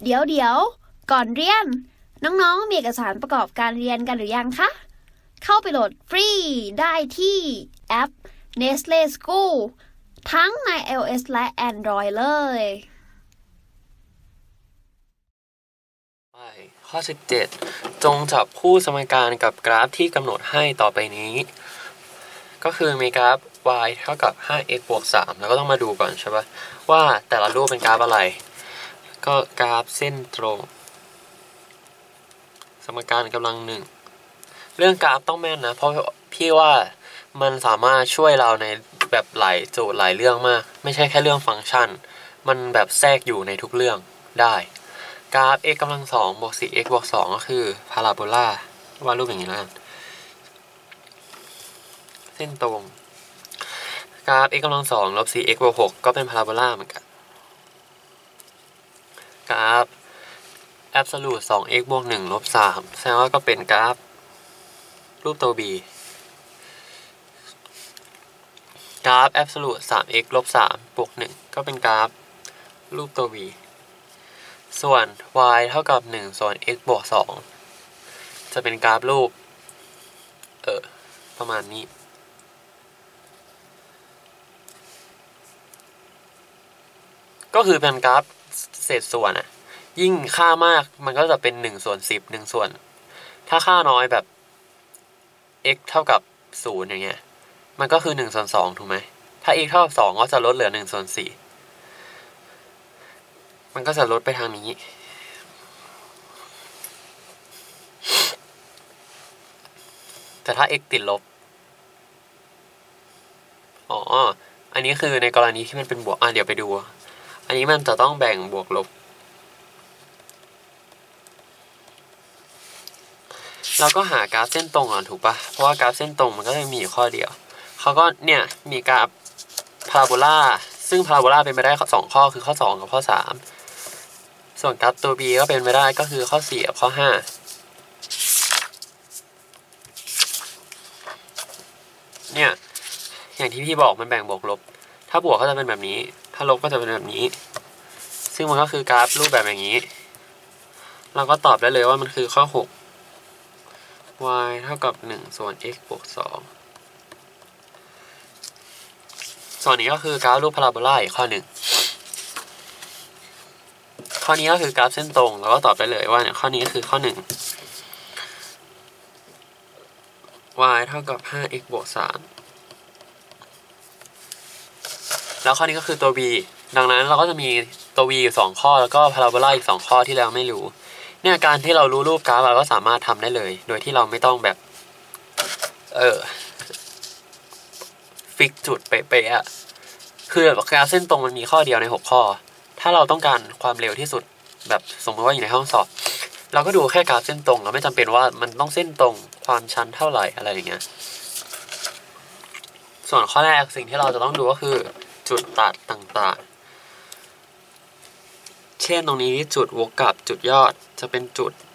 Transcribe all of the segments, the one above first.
เดี๋ยวก่อนเรียนน้องๆมีเอกสารประกอบการเรียนกันหรือยังคะเข้าไปโหลดฟรีได้ที่แอป Nestle School ทั้งใน iOS และ Android เลยข้อ17จงจับคู่สมการกับกราฟที่กำหนดให้ต่อไปนี้ก็คือมีกราฟ y เท่ากับ 5x บวก 3แล้วก็ต้องมาดูก่อนใช่ปะว่าแต่ละรูปเป็นกราฟอะไรก็กราฟเส้นตรงสมการกำลังหนึ่งเรื่องกราฟต้องแม่นนะเพราะพี่ว่ามันสามารถช่วยเราในแบบหลายโจทย์หลายเรื่องมากไม่ใช่แค่เรื่องฟังก์ชันมันแบบแทรกอยู่ในทุกเรื่องได้กราฟ x กำลัง2บวก 4x บวก2ก็คือพาราโบลาวาดรูปอย่างนี้แล้วกันเส้นตรงกราฟ x กำลัง2ลบ 4x บวก6ก็เป็นพาราโบลาเหมือนกันกราฟ absolute 2x บวก1ลบ3แสดงว่าก็เป็นกราฟรูปตัว b กราฟ absolute 3x ลบ3บวก1ก็เป็นกราฟรูปตัว v ส่วน y เท่ากับ1ส่วน x บวก2จะเป็นกราฟรูปประมาณนี้ก็คือเป็นกราฟเศษส่วนอ่ะยิ่งค่ามากมันก็จะเป็น1ส่วน10 1ส่วนถ้าค่าน้อยแบบ x เท่ากับ0อย่างเงี้ยมันก็คือ1ส่วน2ถูกไหมถ้า x เท่ากับ2ก็จะลดเหลือ1ส่วน4มันก็จะลดไปทางนี้แต่ถ้า x ติดลบอันนี้คือในกรณีที่มันเป็นบวกเดี๋ยวไปดูอันนี้มันจะต้องแบ่งบวกลบเราก็หากราฟเส้นตรงก่อนถูกปะเพราะว่ากราฟเส้นตรงมันก็จะมีอยู่ข้อเดียวเขาก็เนี่ยมีกราฟพาราโบลาซึ่งพาราโบลาเป็นไปได้2ข้อคือข้อ2กับข้อ3ส่วนกราฟตัว b ก็เป็นไปได้ก็คือข้อ4กับข้อ5เนี่ยอย่างที่พี่บอกมันแบ่งบวกลบถ้าบวกก็จะเป็นแบบนี้ถ้าลบก็จะเป็นแบบนี้ซึ่งมันก็คือกราฟรูปแบบอย่างนี้เราก็ตอบได้เลยว่ามันคือข้อ6 y เท่ากับ1ส่วน x บวก2ส่วนนี้ก็คือกราฟรูปพาราโบลาอีกข้อหนึ่งข้อนี้ก็คือกราฟเส้นตรงเราก็ตอบได้เลยว่าเนี่ยข้อนี้คือข้อ1 y เท่ากับ 5x บวก3แล้วข้อนี้ก็คือตัว b ดังนั้นเราก็จะมีตัว v อยู่2ข้อแล้วก็พาราโบลาอีก2ข้อที่เราไม่รู้เนี่ยการที่เรารู้รูปกราฟเราก็สามารถทำได้เลยโดยที่เราไม่ต้องแบบฟิกจุดเป๊ะๆอ่ะคือกราฟเส้นตรงมันมีข้อเดียวใน6ข้อถ้าเราต้องการความเร็วที่สุดแบบสมมติว่าอยู่ในห้องสอบเราก็ดูแค่กราฟเส้นตรงเราไม่จำเป็นว่ามันต้องเส้นตรงความชันเท่าไหร่อะไรอย่างเงี้ยส่วนข้อแรกสิ่งที่เราจะต้องดูก็คือจุดตัดต่างๆเช่นตรงนี้จุดวกกลับจุดยอดจะเป็นจุด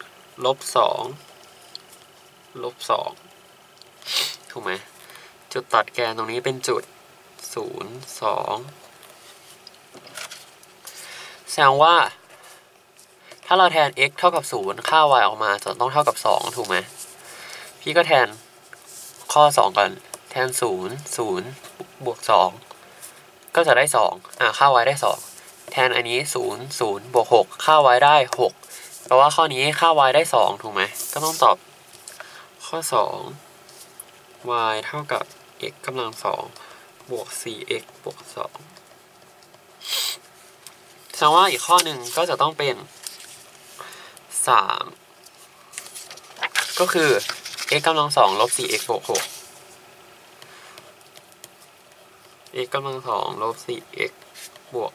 -2 -2ถูกไหมจุดตัดแกนตรงนี้เป็นจุด0 2แสดงว่าถ้าเราแทน x เท่ากับ0ค่า y ออกมาจะต้องเท่ากับ2ถูกไหมพี่ก็แทนข้อ2กันแทน0 0บวก2ก็จะได้2ค่า y ได้2แทนอันนี้0 0บวก6ค่า y ได้6แปลว่าข้อนี้ค่า y ได้2ถูกไหมก็ต้องตอบข้อ2 y เท่ากับ x กำลัง2บวก 4x บวก2แสดงว่าอีกข้อหนึ่งก็จะต้องเป็น3ก็คือ x กำลัง2ลบ 4x บวก6 x กำลัง2ลบ 4x บวก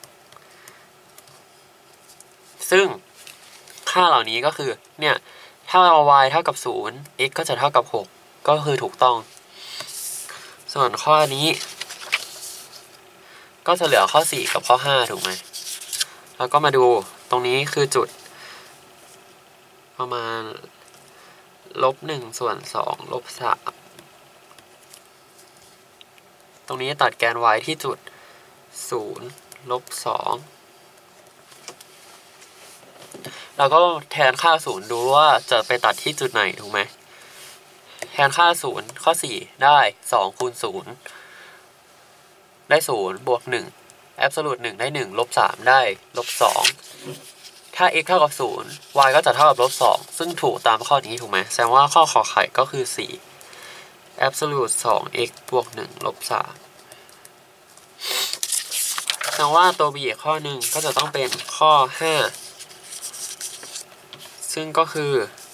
6ซึ่งค่าเหล่านี้ก็คือเนี่ยถ้าเรา y เท่ากับ0 x ก็จะเท่ากับ6ก็คือถูกต้องส่วนข้อนี้ก็จะเหลือข้อ4กับข้อ5ถูกไหมแล้วก็มาดูตรงนี้คือจุดประมาณ-1ส่วน2ลบ3ตรงนี้ตัดแกน y ที่จุด0 ลบ2 เราก็แทนค่า0ดูว่าจะไปตัดที่จุดไหนถูกไหมแทนค่า0ข้อ4ได้2คูณ0ได้0บวก1 absolute 1ได้1ลบ3ได้ลบ2ถ้า x เท่ากับ0 y ก็จะเท่ากับลบ2ซึ่งถูกตามข้อนี้ถูกไหมแสดงว่าข้อขอไข่ก็คือ4 absolute 2x บวก1ลบ3แสดงว่าตัว b อีกข้อหนึ่งก็จะต้องเป็นข้อ5ซึ่งก็คือ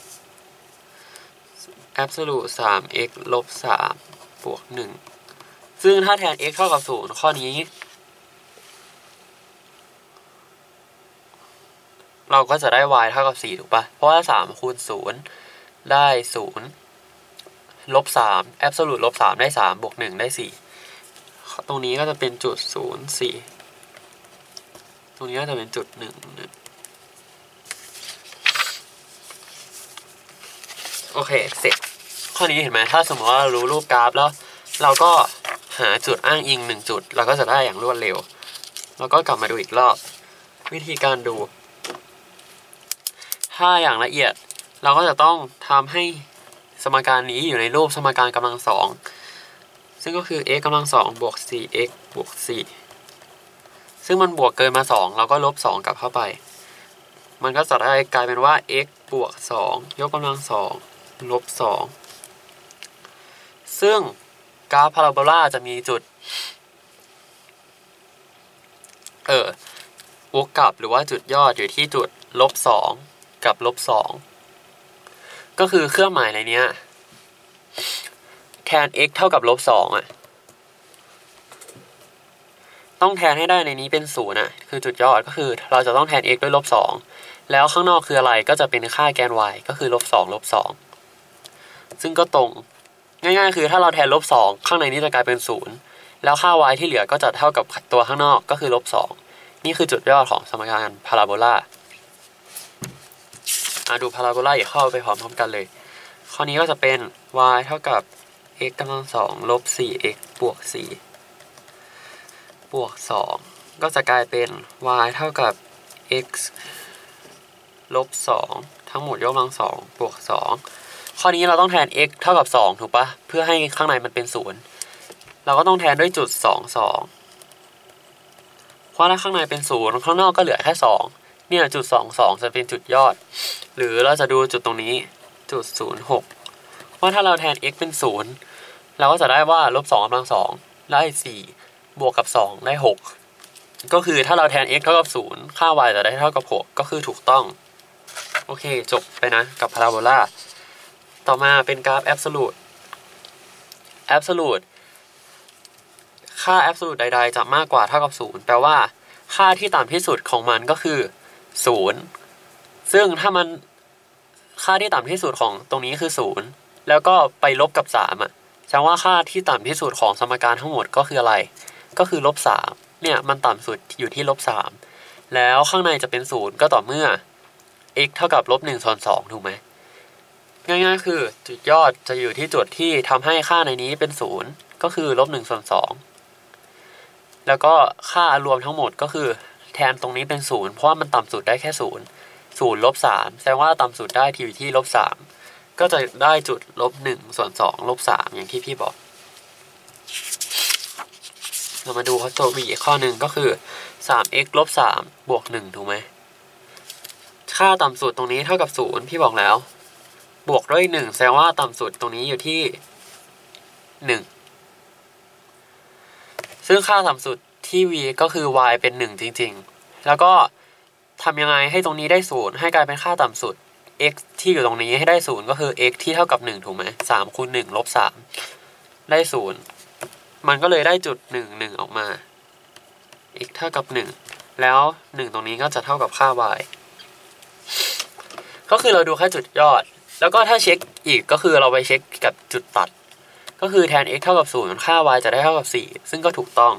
absolute 3x ลบ3บวก1ซึ่งถ้าแทน x เท่ากับ0ข้อนี้เราก็จะได้ y เท่ากับ4ถูกปะเพราะว่า3คูณ0ได้0ลบ3 absolute ลบ3ได้3บวก1ได้4ตรงนี้ก็จะเป็นจุด0 4ตรงนี้ก็จะเป็นจุด1 1โอเคเสร็จข้อนี้เห็นไหมถ้าสมมติว่าเรารู้รูปกราฟแล้วเราก็หาจุดอ้างอิง1จุดเราก็จะได้อย่างรวดเร็วแล้วก็กลับมาดูอีกรอบวิธีการดูถ้าอย่างละเอียดเราก็จะต้องทำให้สมการนี้อยู่ในรูปสมการกำลังสองซึ่งก็คือ x กำลัง2บวก 4x บวก4ซึ่งมันบวกเกินมา2เราก็ลบ2กลับเข้าไปมันก็จะได้กลายเป็นว่า x บวก2ยกกำลัง2ลบ2ซึ่งกราฟพาราโบลาจะมีจุดวกกลับหรือว่าจุดยอดอยู่ที่จุดลบ2กับลบ2ก็คือเครื่องหมายในนี้แทน x เท่ากับลบ2อ่ะต้องแทนให้ได้ในนี้เป็น0อ่ะคือจุดยอดก็คือเราจะต้องแทน x ด้วยลบ2แล้วข้างนอกคืออะไรก็จะเป็นค่าแกน y ก็คือลบ2ลบ2ซึ่งก็ตรงง่ายๆคือถ้าเราแทนลบ2ข้างในนี้จะกลายเป็น0แล้วค่า y ที่เหลือก็จะเท่ากับตัวข้างนอกก็คือลบ2นี่คือจุดยอดของสมการพาราโบลาดูพาราโบลาอีกข้อไปพร้อมๆกันเลยข้อนี้ก็จะเป็น y เท่ากับ x กำลัง2ลบ 4x บวก4บวก2ก็จะกลายเป็น y เท่ากับ x ลบ2ทั้งหมดยกกำลัง2บวก2ข้อนี้เราต้องแทน x เท่ากับ2ถูกปะเพื่อให้ข้างในมันเป็น0เราก็ต้องแทนด้วยจุดเพราะถ้าข้างในเป็น0ข้างนอกก็เหลือแค่2เนี่ยจุด22จะเป็นจุดยอดหรือเราจะดูจุดตรงนี้จุด06ว่าถ้าเราแทน x เป็น0เราก็จะได้ว่าลบ2กำลัง2ได้4บวกกับ2ได้6ก็คือถ้าเราแทน x เท่ากับ0ค่า y จะได้เท่ากับ6ก็คือถูกต้องโอเคจบไปนะกับพาราโบลาต่อมาเป็นกราฟ absolute ค่า absolute ใดๆจะมากกว่าเท่ากับ0แปลว่าค่าที่ต่ำที่สุดของมันก็คือ0ซึ่งถ้ามันค่าที่ต่ำที่สุดของตรงนี้คือ0แล้วก็ไปลบกับ3แสดงว่าค่าที่ต่ำที่สุดของสมการทั้งหมดก็คืออะไรก็คือลบ3เนี่ยมันต่ำสุดอยู่ที่ลบ3แล้วข้างในจะเป็น0ก็ต่อเมื่อ x เท่ากับลบ1ส่วน2ถูกไหมง่ายๆคือจุดยอดจะอยู่ที่จุดที่ทำให้ค่าในนี้เป็น0ก็คือลบ1ส่วน2แล้วก็ค่ารวมทั้งหมดก็คือแทนตรงนี้เป็น0เพราะว่ามันต่ำสุดได้แค่0ลบ3แสดงว่าต่ำสุดได้อยู่ที่ลบ3ก็จะได้จุดลบ1ส่วน2ลบ3อย่างที่พี่บอกเรามาดูข้อตัว b อีกข้อหนึ่งก็คือ 3x ลบ3บวก1ถูกไหมค่าต่ำสุดตรงนี้เท่ากับ0พี่บอกแล้วบวกด้วย1แสดงว่าต่ำสุดตรงนี้อยู่ที่1ซึ่งค่าต่ำสุดที่ v ก็คือ y เป็น1จริงๆแล้วก็ทำยังไงให้ตรงนี้ได้0ให้กลายเป็นค่าต่ำสุด x ที่อยู่ตรงนี้ให้ได้0ก็คือ x ที่เท่ากับ1ถูกไหม3คูณ1ลบ3ได้0มันก็เลยได้จุด1ออกมา x เท่ากับ1แล้ว1ตรงนี้ก็จะเท่ากับค่า y ก็คือเราดูแค่จุดยอดแล้วก็ถ้าเช็คอีกก็คือเราไปเช็คกับจุดตัดก็คือแทน x เท่ากับ0ค่า y จะได้เท่ากับ4ซึ่งก็ถูกต้อง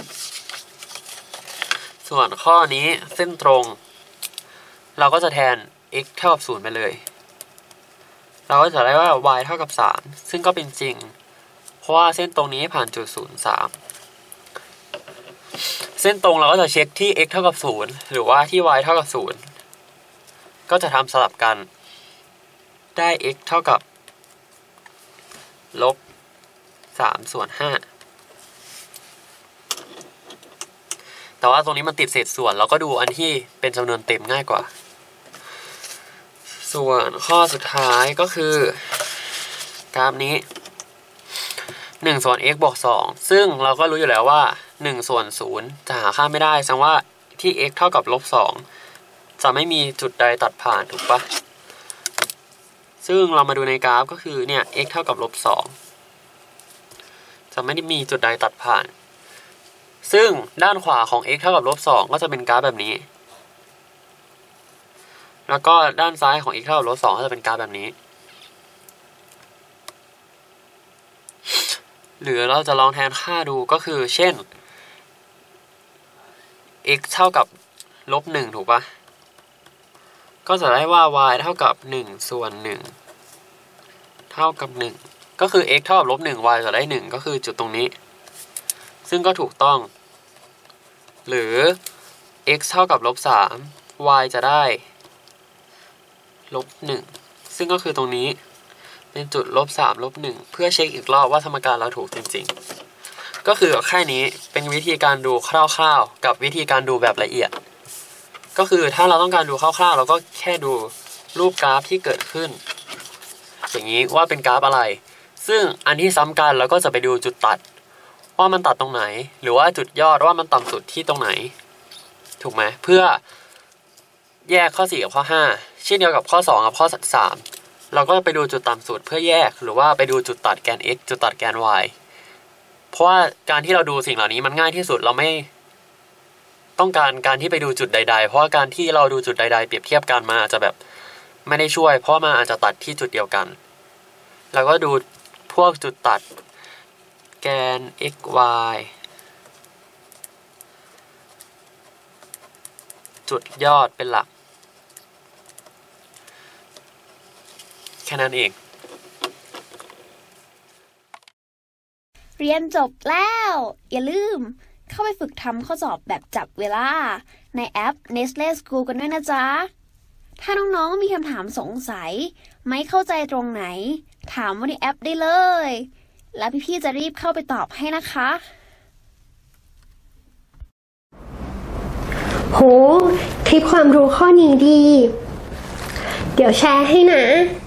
ส่วนข้อนี้เส้นตรงเราก็จะแทน x เท่ากับ0ไปเลยเราก็จะได้ว่า y เท่ากับ3ซึ่งก็เป็นจริงเพราะว่าเส้นตรงนี้ผ่านจุด0 3เส้นตรงเราก็จะเช็คที่ x เท่ากับ0หรือว่าที่ y เท่ากับ0 ก็จะทำสลับกันได้ x เท่ากับลบ3/5แต่ว่าตรงนี้มันติดเศษส่วนเราก็ดูอันที่เป็นจำนวนเต็มง่ายกว่าส่วนข้อสุดท้ายก็คือกราฟนี้1 ส่วน x บวก 2ซึ่งเราก็รู้อยู่แล้วว่า1 ส่วน 0จะหาค่าไม่ได้แสดงว่าที่ x เท่ากับลบ 2จะไม่มีจุดใดตัดผ่านถูกปะซึ่งเรามาดูในกราฟก็คือเนี่ย x เท่ากับลบ 2จะไม่ได้มีจุดใดตัดผ่านซึ่งด้านขวาของ x เท่ากับลบ 2ก็จะเป็นกราฟแบบนี้แล้วก็ด้านซ้ายของ x เท่ากับลบ 2ก็จะเป็นกราฟแบบนี้หรือเราจะลองแทนค่าดูก็คือเช่น x เท่ากับลบ 1ถูกปะก็จะได้ว่า y เท่ากับ1 ส่วน 1เท่ากับ1ก็คือ x เท่ากับลบ 1 y จะได้1ก็คือจุดตรงนี้ซึ่งก็ถูกต้องหรือ x เท่ากับลบ 3 y จะได้ลบ 1ซึ่งก็คือตรงนี้เป็นจุดลบ 3 ลบ 1เพื่อเช็คอีกรอบว่าสมการเราถูกจริงๆก็คือแค่นี้เป็นวิธีการดูคร่าวๆกับวิธีการดูแบบละเอียดก็คือถ้าเราต้องการดูคร่าวๆเราก็แค่ดูรูปกราฟที่เกิดขึ้นอย่างนี้ว่าเป็นกราฟอะไรซึ่งอันที่ซ้ำกันเราก็จะไปดูจุดตัดว่ามันตัดตรงไหนหรือว่าจุดยอดว่ามันต่ำสุดที่ตรงไหนถูกไหมเพื่อแยกข้อ4กับข้อ5เช่นเดียวกับข้อ2กับข้อ3เราก็ไปดูจุดต่ำสุดเพื่อแยกหรือว่าไปดูจุดตัดแกน x จุดตัดแกน y เพราะว่าการที่เราดูสิ่งเหล่านี้มันง่ายที่สุดเราไม่ต้องการที่ไปดูจุดใดๆเพราะว่าการที่เราดูจุดใดๆเปรียบเทียบกันมาอาจจะแบบไม่ได้ช่วยเพราะมันอาจจะตัดที่จุดเดียวกันแล้วก็ดูพวกจุดตัดแกน x y จุดยอดเป็นหลักแค่นั้นเองเรียนจบแล้วอย่าลืมเข้าไปฝึกทำข้อสอบแบบจับเวลาในแอป Nestle School กันด้วยนะจ๊ะถ้าน้องๆมีคำถามสงสัยไม่เข้าใจตรงไหนถามว่าในแอปได้เลยแล้วพี่ๆจะรีบเข้าไปตอบให้นะคะโหคลิปความรู้ข้อนี้ดีเดี๋ยวแชร์ให้นะ